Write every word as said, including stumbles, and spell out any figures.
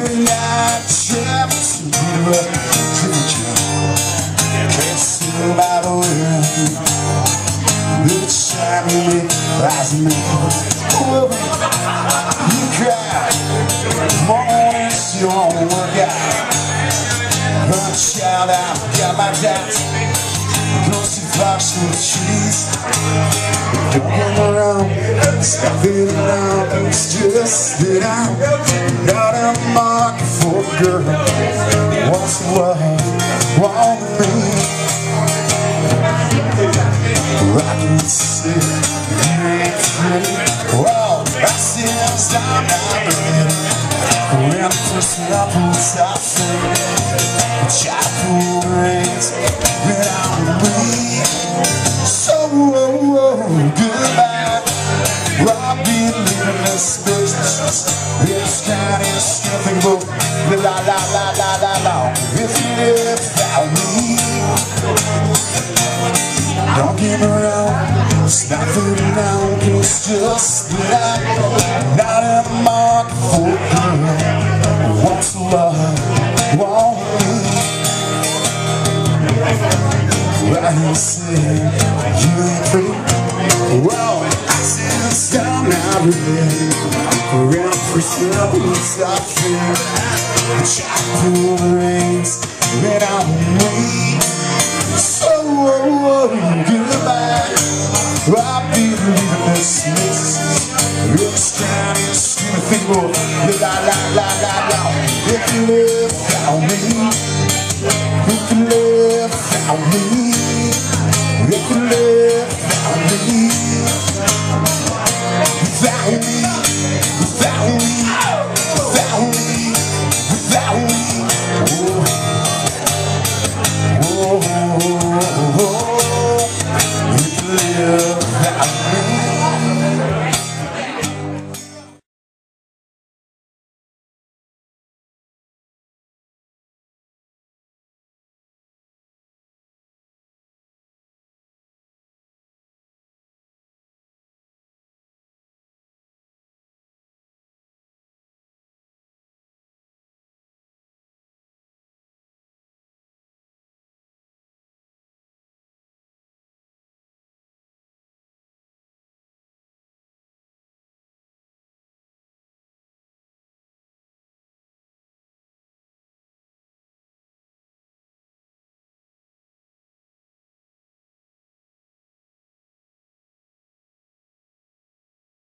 midnight travel to the Georgia. Can't see by the world. Little shiny eyes me. Oh, you cry. Morning's your workout. Run, child, I've got my doubts. Close to fox with the trees. Don't get me wrong, stop feeling down. It's just that I'm not a market for a girl who wants to love, want me. I can see you ain't pretty. Well, I see I'm not ready. When I first love was I think chapel rains without me. So oh, oh, goodbye. I've been living this business. It's kind of unspeakable. La la la la la la. If you live without me, don't get me wrong, it's not food now, it's just that I'm not in the market for a girl who wants to love, want me. Well, you say you ain't free. Well, I said it's down now, really. Around for some, stop fear. Chapel rains without me. So oh, oh, goodbye. I'll be leaving this mess. It's kind of stupid people. La la la la la. If you live without me, if you live without me, if you live without me.